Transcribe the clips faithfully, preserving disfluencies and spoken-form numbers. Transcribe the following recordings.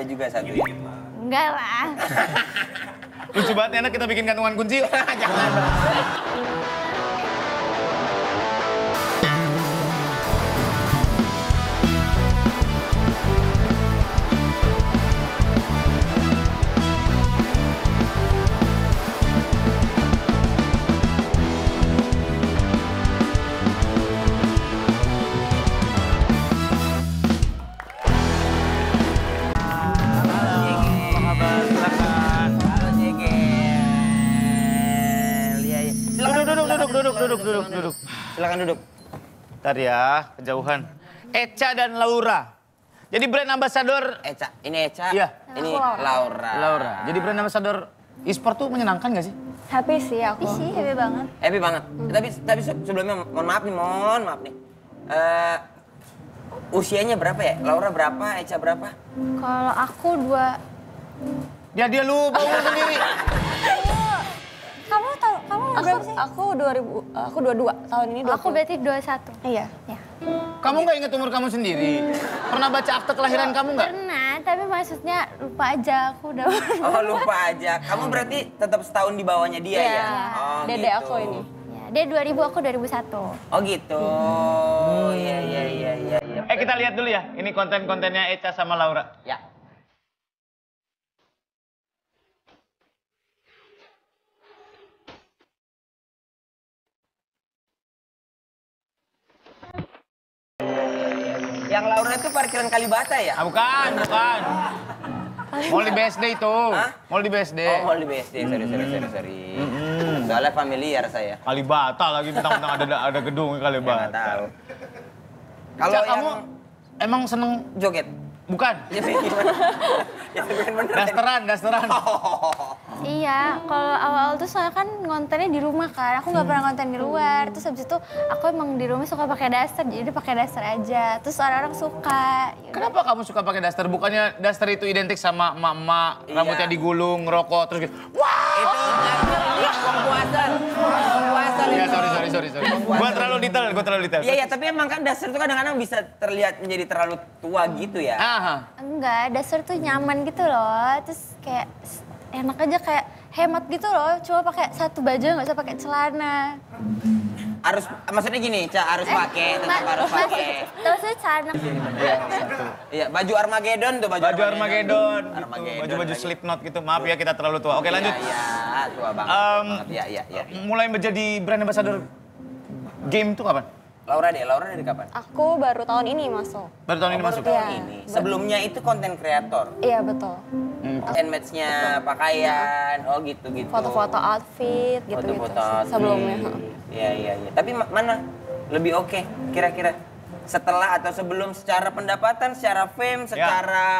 juga satu ya? Enggak lah. Lucu banget enak kita bikin gantungan kunci. Jangan. Duduk, duduk, duduk, duduk. Silakan duduk. Ntar ya, kejauhan. Echa dan Laura. Jadi brand ambassador... Echa, ini Echa, iya. Ini Laura. Laura. Jadi brand ambassador e-sport tuh menyenangkan gak sih? Happy sih aku. Happy sih, happy banget. Happy banget. Hmm. Tapi tapi sebelumnya mohon maaf nih, mohon maaf nih. Uh, usianya berapa ya? Laura berapa? Echa berapa? Kalau aku dua... Ya dia lupa umur sendiri. Kamu tahu, kamu Aku, berapa sih? aku dua ribu, aku dua puluh dua tahun ini. dua puluh. Aku berarti dua puluh satu. Iya. Ya. Kamu nggak inget umur kamu sendiri? Pernah baca akte kelahiran kamu nggak? Pernah, tapi maksudnya lupa aja. Aku udah... Oh lupa aja. Kamu berarti tetap setahun di bawahnya dia Iya. ya? Oh Dede gitu. aku ini. Ya, dia dua ribu, aku dua ribu satu. Oh gitu. Iya, iya, iya, iya. Ya. Eh kita lihat dulu ya, ini konten-kontennya Echa sama Laura. Ya. Yang Laura itu parkiran Kalibata ya? Ah, bukan, bukan. Mau di B S D itu. Hah? Mau di B S D. Oh, mau di B S D. Sorry, sorry, sorry, sorry. Soalnya familiar saya. Kalibata lagi, bintang-bintang ada ada gedung Ya, Kalibata. nggak tahu. Kalau Kalau kamu yang emang seneng joget? bukan? Ya gimana? Ya bikin bener. Dasteran, dasteran. Iya, kalau awal-awal tuh soalnya kan ngontennya di rumah kan. Aku nggak pernah ngonten di luar. Terus habis itu aku emang di rumah suka pakai daster, jadi pakai daster aja. Terus orang-orang suka. Kenapa kamu suka pakai daster? Bukannya daster itu identik sama emak-emak, Iya. rambutnya digulung, ngerokok, terus gitu. Wah! Itu ya, pempuasan. Pempuasan Iya, itu. sorry, sorry, sorry, sorry. Gua terlalu detail, gua terlalu detail. Iya, iya, tapi emang kan daster itu kadang-kadang bisa terlihat menjadi terlalu tua gitu ya. Aha. Enggak, daster tuh nyaman gitu loh. Terus kayak enak aja, kayak hemat gitu loh. Cuma pakai satu baju, nggak usah pakai celana. Harus, maksudnya gini, Ca, harus pakai, tetap Ma- harus mas- pakai. Terus celana. Iya, baju Armageddon tuh, baju, Baju Armageddon, gitu. Armageddon Baju-baju lagi. Slipknot gitu. Maaf ya kita terlalu tua. Oke lanjut. Iya, iya, tua banget. Em, banget. Iya, iya, iya. Mulai menjadi brand ambassador game tuh kapan? Laura deh, Laura dari kapan? Aku baru tahun ini masuk. Baru tahun ini masuk. Iya. Ini. Sebelumnya itu konten kreator. Iya betul. And match-nya, pakaian, oh gitu-gitu. Foto-foto outfit gitu-gitu. Foto-foto sih, outfit. sebelumnya. Iya, iya, iya. Tapi ma- mana lebih oke kira-kira? Setelah atau sebelum secara pendapatan, secara fame, secara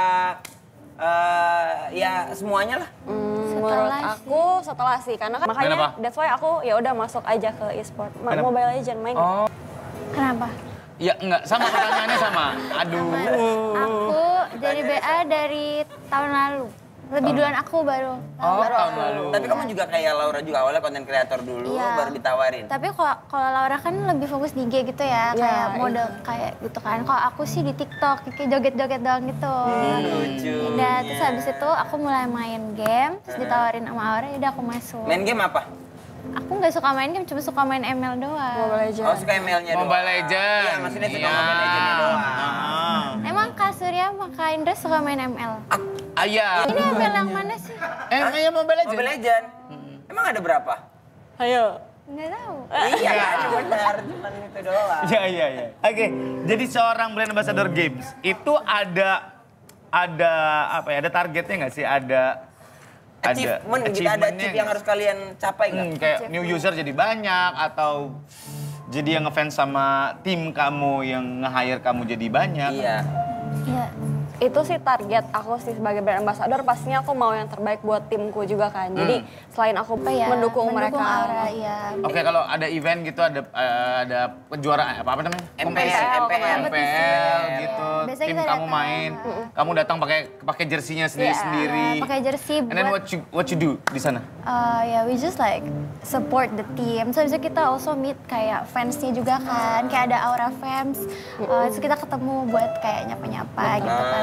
eh, ya semuanya lah. Hmm, Setelah menurut sih. aku setelah sih karena kan makanya Kenapa? that's why aku ya udah masuk aja ke e-sport. Ma- Kenapa? Mobile Legend main. Oh, Kenapa? ya enggak sama pertanyaannya sama. Aduh. Aku dari B A dari tahun lalu. Lebih duluan aku baru. Oh, Baru tahun aku. lalu. Tapi kamu juga kayak Laura juga awalnya konten kreator dulu, Iya. baru ditawarin. Tapi kalau kalau Laura kan lebih fokus di I G gitu ya, Iya, kayak iya. model kayak gitu kan. Kalau aku sih di TikTok, kayak joget-joget doang gitu. Lucu. Udah, terus habis itu aku mulai main game, terus ditawarin sama Aura, udah aku masuk. Main game apa? Aku nggak suka main game, cuma suka main M L doang. Mobile Legend. Oh, suka M L-nya doang. Mobile Legend. Iya, maksudnya suka Iya. Mobile Legend-nya doang. Ah. Emang Kak Surya sama Kak Indra suka main M L? Ah, iya. Ini M L yang mana sih? Eh, iya Mobile Legend. Mobile Legend. Emang ada berapa? Ayo. Nggak tahu. Iya, kan benar, cuman itu doang. Iya, iya, iya. Oke, jadi seorang brand ambassador games itu ada ada apa ya? Ada targetnya nggak sih? Ada Achievement, gitu, ada achievementnya achieve yang nggak? harus kalian capai nggak? Hmm, kayak new user jadi banyak atau jadi yang ngefans sama tim kamu yang nge-hire kamu jadi banyak. Iya. Iya. Itu sih target aku sih sebagai brand ambassador, pastinya aku mau yang terbaik buat timku juga kan. Jadi selain aku Apa ya? mendukung, mereka. Aura, iya. Oke, kalau ada event gitu ada eh, ada kejuaraan apa apa namanya? M P L, Kompetisi. M P L. M P L gitu. Biasanya Tim kita kamu datang. main, kamu datang pakai pakai jersinya sendiri-sendiri. Ya, pakai jersey And then buat what you what you do di sana? Uh, ya, we just like support the team. So, bisa kita also meet kayak fansnya juga kan. Kayak ada Aura fans. Uh, terus kita ketemu buat kayak nyapa-nyapa gitu kan.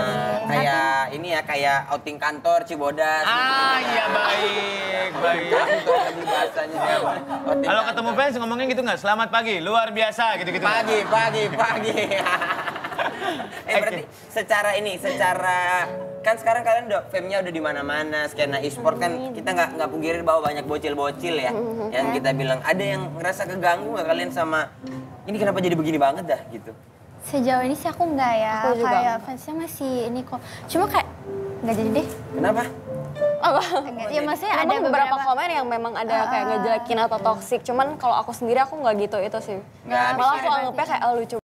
kayak ini ya, kayak outing kantor Cibodas. Ah iya baik, baik. Lagi bahasanya siapa? Outing Kalau kantor. ketemu fans ngomongin gitu nggak? Selamat pagi, luar biasa gitu-gitu. Pagi, pagi, pagi. eh berarti secara ini, secara kan sekarang kalian udah fame-nya udah di mana-mana, skena e-sport kan kita nggak nggak pungkiri bahwa banyak bocil-bocil ya. Yang kita bilang ada yang ngerasa keganggu nggak kalian sama ini kenapa jadi begini banget dah gitu. Sejauh ini sih aku nggak ya, Aku juga kayak fansnya masih ini kok. Cuma kayak nggak jadi deh. Kenapa? Enggak. Ya maksudnya ada Ada beberapa beberapa komen yang memang ada kayak ngejelekin atau toksik. Cuman kalau aku sendiri aku nggak gitu itu sih. Nggak, Malah abis aku anggapnya kayak oh, lucu